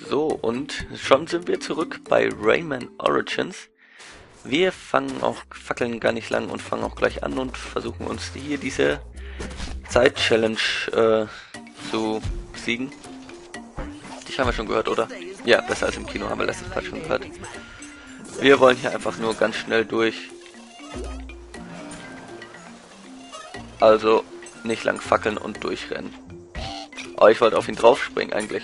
So, und schon sind wir zurück bei Rayman Origins. Wir fackeln gar nicht lang und fangen auch gleich an und versuchen uns hier diese Zeit-Challenge zu besiegen. Die haben wir schon gehört, oder? Ja, besser als im Kino, haben wir letztes Mal schon gehört. Wir wollen hier einfach nur ganz schnell durch. Also nicht lang fackeln und durchrennen. Oh, ich wollte auf ihn draufspringen eigentlich.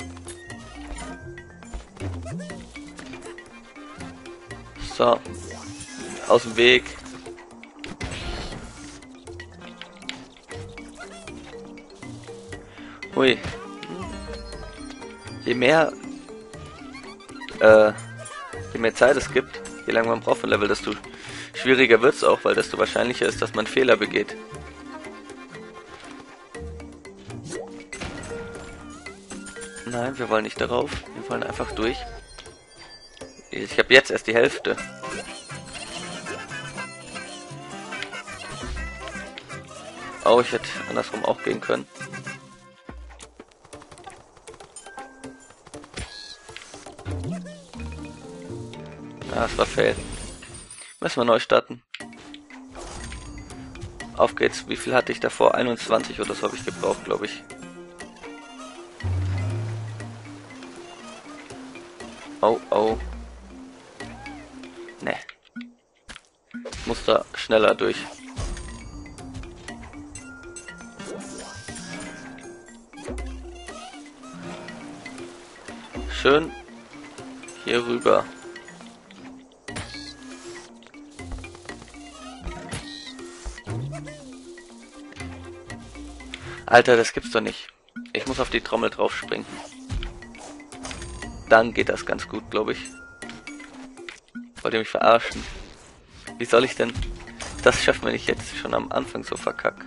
So, aus dem Weg. Hui. Je mehr Zeit es gibt, je länger man braucht für Level, desto schwieriger wird es auch, weil desto wahrscheinlicher ist, dass man Fehler begeht. Nein, wir wollen nicht darauf. Wir wollen einfach durch. Ich habe jetzt erst die Hälfte. Oh, ich hätte andersrum auch gehen können. Ah, es war fail. Müssen wir neu starten. Auf geht's. Wie viel hatte ich davor? 21 oder so habe ich gebraucht, glaube ich. Oh, oh. Ne. Ich muss da schneller durch. Schön hier rüber. Alter, das gibt's doch nicht. Ich muss auf die Trommel drauf springen. Dann geht das ganz gut, glaube ich. Wollt ihr mich verarschen? Wie soll ich denn das schaffen, wenn ich jetzt schon am Anfang so verkacke?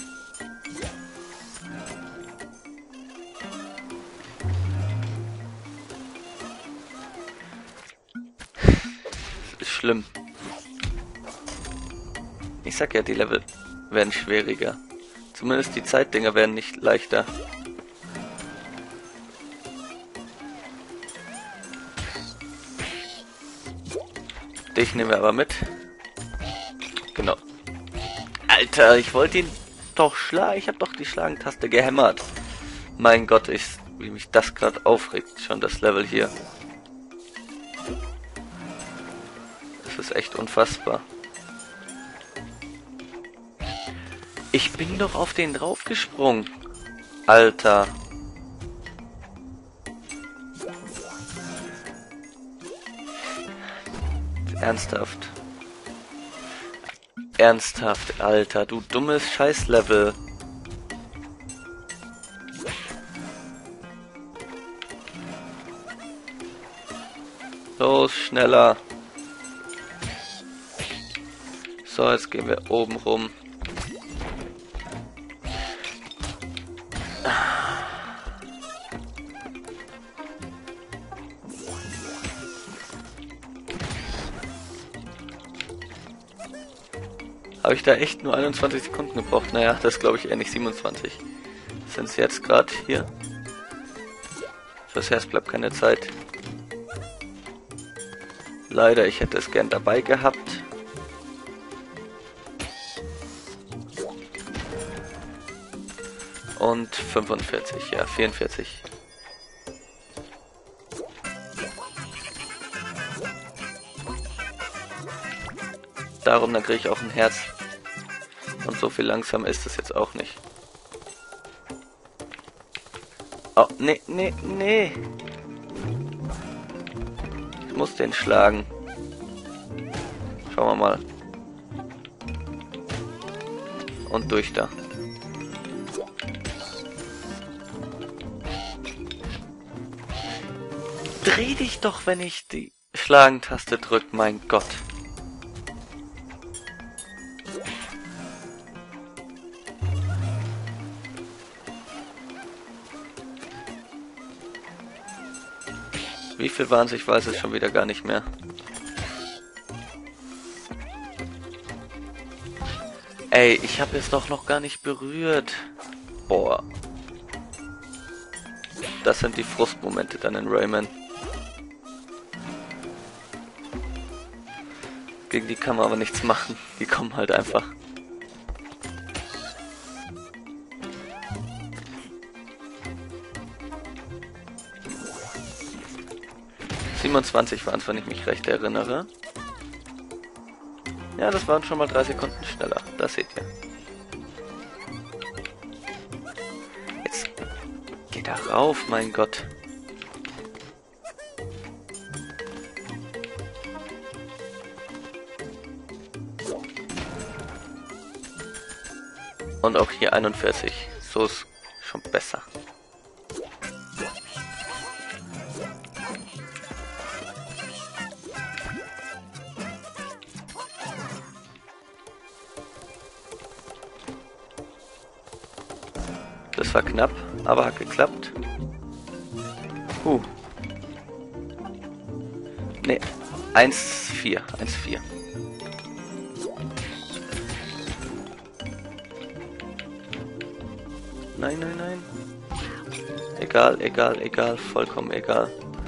Das ist schlimm. Ich sag ja, die Level werden schwieriger. Zumindest die Zeitdinger werden nicht leichter. Dich nehmen wir aber mit. Genau. Alter, ich wollte ihn doch schlagen. Ich habe doch die Schlagentaste gehämmert. Mein Gott, wie mich das gerade aufregt. Schon das Level hier. Das ist echt unfassbar. Ich bin doch auf den draufgesprungen. Alter. Ernsthaft. Ernsthaft, Alter, du dummes Scheißlevel. Los, schneller. So, jetzt gehen wir oben rum. Habe ich da echt nur 21 Sekunden gebraucht? Naja, das glaube ich eher nicht 27. Sind es jetzt gerade hier? Fürs Herz bleibt keine Zeit. Leider, ich hätte es gern dabei gehabt. Und 45, ja, 44. Darum, dann kriege ich auch ein Herz. Und so viel langsamer ist es jetzt auch nicht. Oh, nee, nee, nee. Ich muss den schlagen. Schauen wir mal. Und durch da. Dreh dich doch, wenn ich die Schlagentaste drück, mein Gott. Wie viel waren es? Ich weiß es schon wieder gar nicht mehr. Ey, ich habe es doch noch gar nicht berührt. Boah. Das sind die Frustmomente dann in Rayman. Gegen die kann man aber nichts machen. Die kommen halt einfach. ...27 waren es, wenn ich mich recht erinnere. Ja, das waren schon mal 3 Sekunden schneller. Das seht ihr. Jetzt geht er rauf, mein Gott. Und auch hier 41. So ist schon besser. Das war knapp, aber hat geklappt. Ne, 1-4. 1-4. Nein, nein, nein. Egal, egal, egal. Vollkommen egal.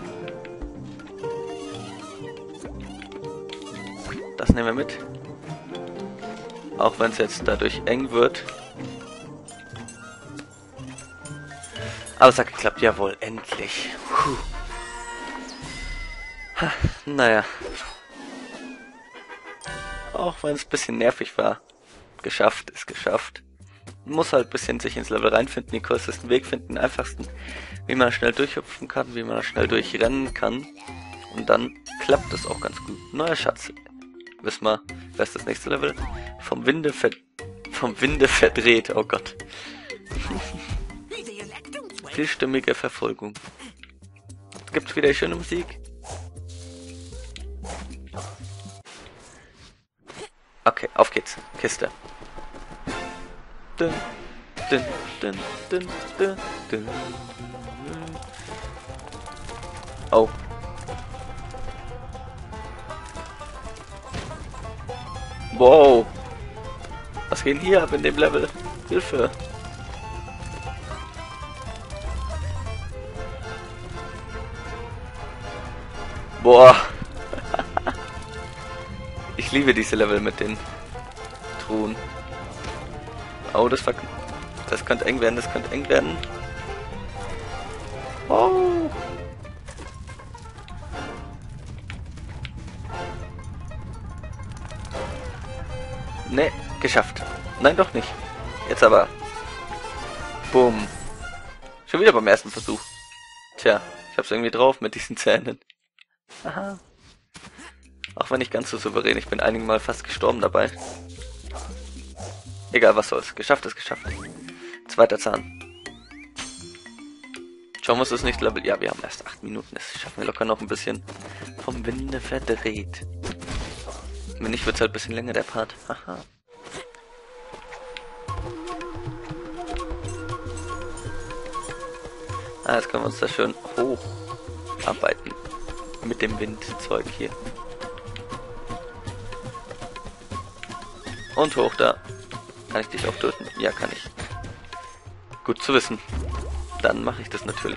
Das nehmen wir mit. Auch wenn es jetzt dadurch eng wird. Aber es hat geklappt, jawohl, endlich. Ha, naja. Auch wenn es ein bisschen nervig war. Geschafft ist geschafft. Man muss halt ein bisschen sich ins Level reinfinden, den kürzesten Weg finden, den einfachsten, wie man schnell durchhüpfen kann, wie man schnell durchrennen kann. Und dann klappt es auch ganz gut. Neuer Schatz. Wissen wir, wer ist das nächste Level? Vom Winde verdreht, oh Gott. Vielstimmige Verfolgung. Gibt's wieder schöne Musik? Okay, auf geht's. Kiste. Dun, dun, dun, dun, dun, dun. Oh. Wow. Was geht hier ab in dem Level? Hilfe. Boah. Ich liebe diese Level mit den Truhen. Oh, das könnte eng werden, das könnte eng werden. Oh. Ne, geschafft. Nein, doch nicht. Jetzt aber. Boom. Schon wieder beim ersten Versuch. Tja, ich hab's irgendwie drauf mit diesen Zähnen. Aha. Auch wenn nicht ganz so souverän, ich bin einige Mal fast gestorben dabei. Egal, was soll's. Geschafft ist geschafft. Zweiter Zahn. Schauen wir uns das nächste Level... Ja, wir haben erst 8 Minuten. Das schaffen wir locker noch ein bisschen. Vom Winde verdreht. Wenn nicht, wird's halt ein bisschen länger, der Part. Haha. Ah, jetzt können wir uns da schön hocharbeiten. Mit dem Windzeug hier. Und hoch da. Kann ich dich auch töten? Ja, kann ich. Gut zu wissen. Dann mache ich das natürlich.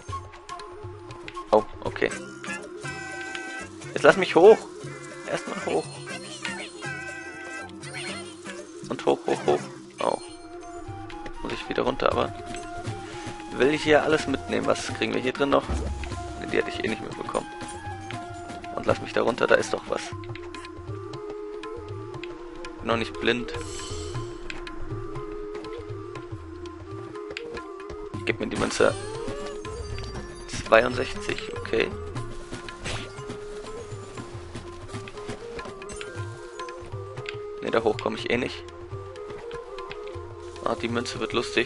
Oh, okay. Jetzt lass mich hoch. Erstmal hoch. Und hoch, hoch, hoch. Oh. Muss ich wieder runter, aber... Will ich hier alles mitnehmen? Was kriegen wir hier drin noch? Die hätte ich eh nicht mehr bekommen. Und lass mich da runter, da ist doch was. Bin noch nicht blind. Gib mir die Münze. 62, okay. Ne, da hoch komme ich eh nicht. Ah, die Münze wird lustig.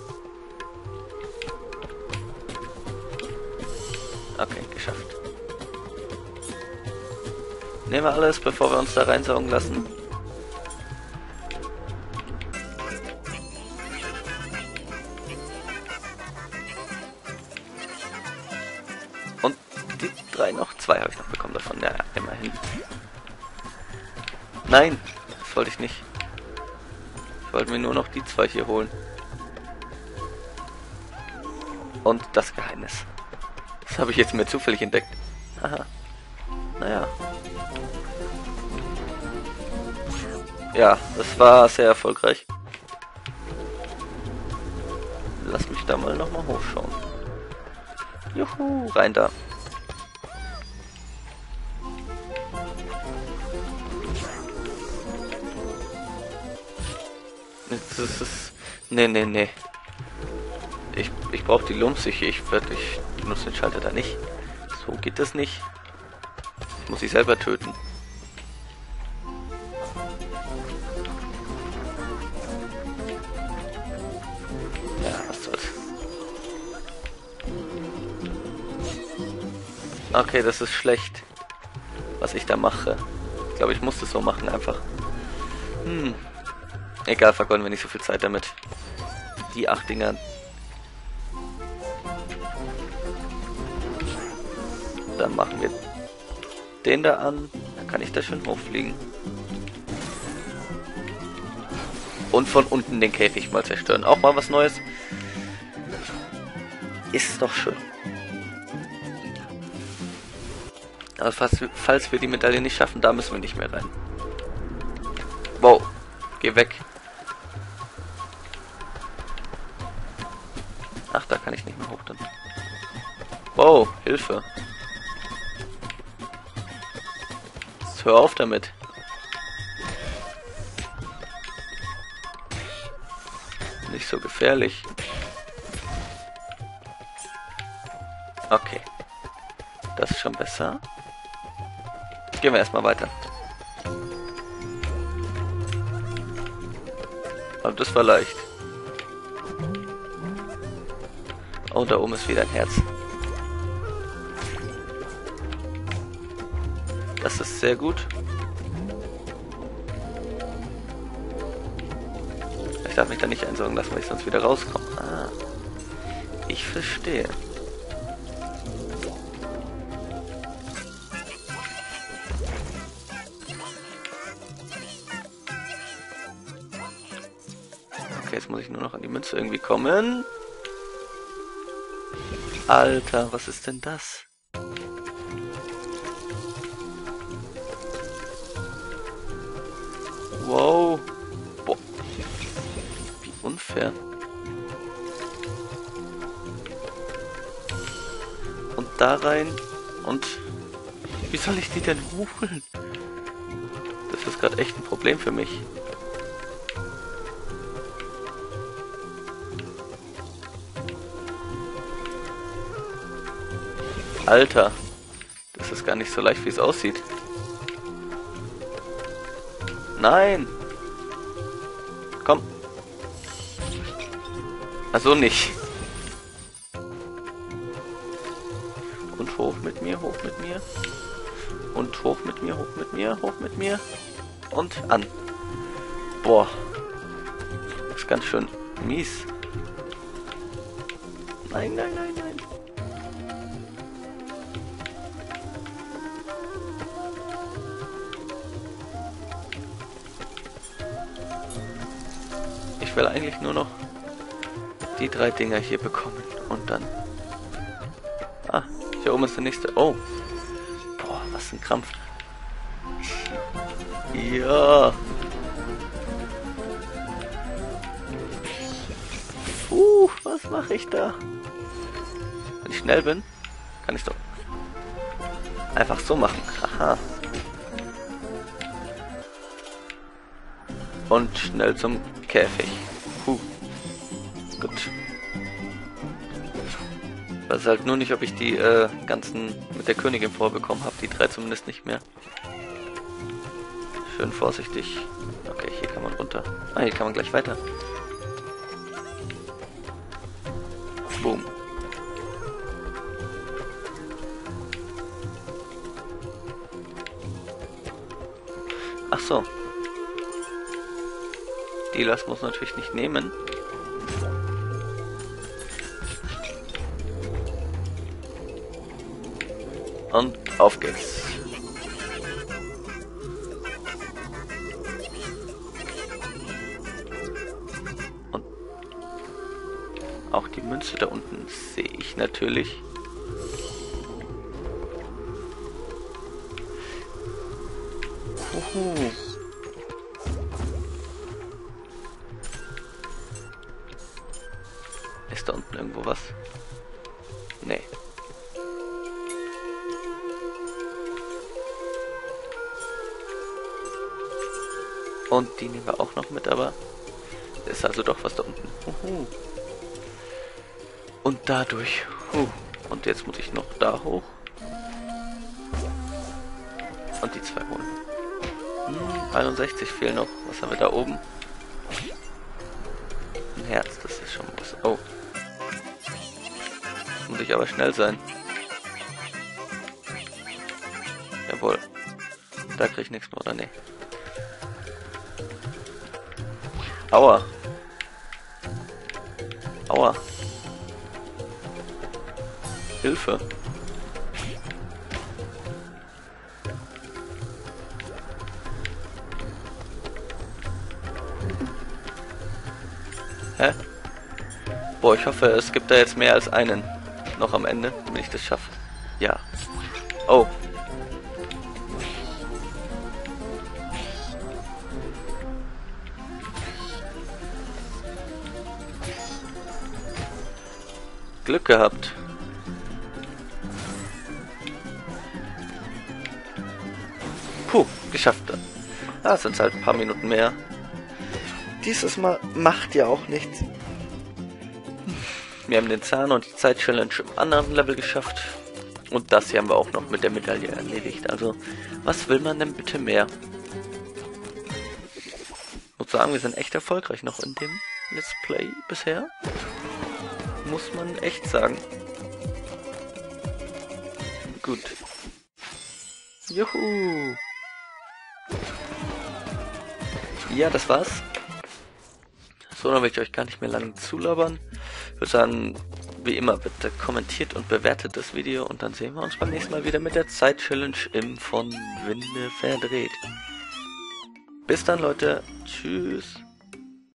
Okay, geschafft. Nehmen wir alles, bevor wir uns da reinsaugen lassen. Und die 3 noch. 2 habe ich noch bekommen davon. Ja, immerhin. Nein, das wollte ich nicht. Ich wollte mir nur noch die 2 hier holen. Und das Geheimnis. Das habe ich jetzt mir zufällig entdeckt. Haha. Naja. Ja, das war sehr erfolgreich. Lass mich da mal nochmal hochschauen. Juhu, rein da. Das ist... Nee. Ich brauche die Lumsiche. Ich benutze den Schalter da nicht. So geht das nicht. Ich muss sie selber töten. Ja, was soll's. Okay, das ist schlecht, was ich da mache. Ich glaube, ich muss das so machen einfach. Egal, vergeuden wir nicht so viel Zeit damit. Die 8 Dinger. Dann machen wir den da an. Dann kann ich da schön hochfliegen. Und von unten den Käfig mal zerstören. Auch mal was Neues. Ist doch schön. Aber falls wir die Medaille nicht schaffen, da müssen wir nicht mehr rein. Wow. Geh weg. Ach, da kann ich nicht mehr hoch dann. Wow, Hilfe. Jetzt hör auf damit. Nicht so gefährlich. Okay. Das ist schon besser. Gehen wir erstmal weiter. Aber das war leicht. Oh, da oben ist wieder ein Herz. Das ist sehr gut. Ich darf mich da nicht einsaugen lassen, weil ich sonst wieder rauskomme. Ah, ich verstehe. Okay, jetzt muss ich nur noch an die Münze irgendwie kommen. Alter, was ist denn das? Wow. Boah. Wie unfair. Und da rein. Und wie soll ich die denn holen? Das ist gerade echt ein Problem für mich. Alter, das ist gar nicht so leicht, wie es aussieht. Nein! Komm! Also nicht. Und hoch mit mir, hoch mit mir. Und hoch mit mir, hoch mit mir, hoch mit mir. Und an. Boah. Das ist ganz schön mies. Nein. Ich will eigentlich nur noch die 3 Dinger hier bekommen und dann... Ah, hier oben ist der nächste. Oh. Boah, was ein Krampf. Ja. Was mache ich da? Wenn ich schnell bin, kann ich doch einfach so machen. Haha. Und schnell zum Käfig. Gut. Weiß halt nur nicht, ob ich die ganzen mit der Königin vorbekommen habe. Die 3 zumindest nicht mehr. Schön vorsichtig. Okay, hier kann man runter. Ah, hier kann man gleich weiter. Boom. Ach so. Die Last muss natürlich nicht nehmen. Und auf geht's. Und auch die Münze da unten sehe ich natürlich. Uhu. Ist da unten irgendwo was? Nee. Und die nehmen wir auch noch mit, aber ist also doch was da unten. Uhu. Und dadurch. Und jetzt muss ich noch da hoch. Und die zwei holen. 61 fehlen noch. Was haben wir da oben? Ein Herz, das ist schon was. Oh. Muss ich aber schnell sein. Jawohl. Da krieg ich nichts mehr, oder? Nee. Aua. Aua. Hilfe. Hä? Boah, ich hoffe, es gibt da jetzt mehr als einen noch am Ende, wenn ich das schaffe. Ja. Oh. Glück gehabt. Puh, geschafft. Ah, sind halt ein paar Minuten mehr. Dieses Mal macht ja auch nichts. Wir haben den Zahn und die Zeit-Challenge im anderen Level geschafft. Und das hier haben wir auch noch mit der Medaille erledigt. Also, was will man denn bitte mehr? Ich muss sagen, wir sind echt erfolgreich noch in dem Let's Play bisher. Muss man echt sagen. Gut. Juhu! Ja, das war's. So, dann will ich euch gar nicht mehr lange zulabern. Ich würde sagen, wie immer, bitte kommentiert und bewertet das Video und dann sehen wir uns beim nächsten Mal wieder mit der Zeit-Challenge im von Winde verdreht. Bis dann, Leute. Tschüss.